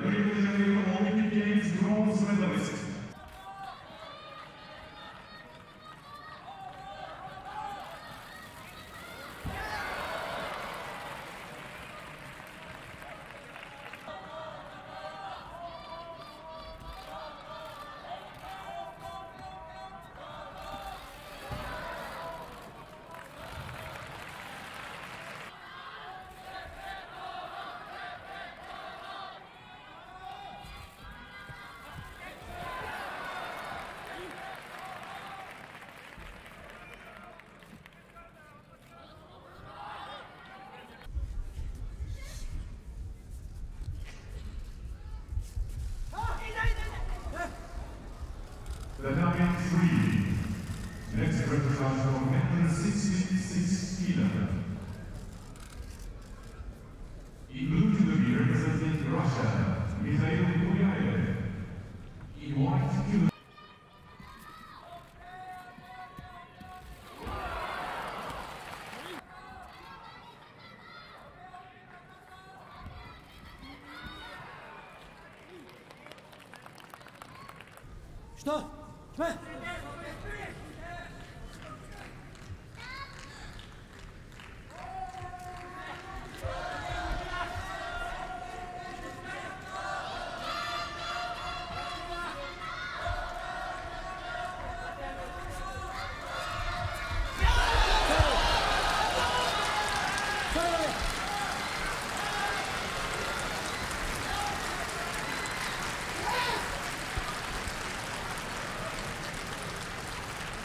Rio de Janeiro Olympic Games bronze medalist. The Damian Free, next representative of 166 kilos. In blue to be representing Russia, Mikhail Guryaev. In white kilo. Что?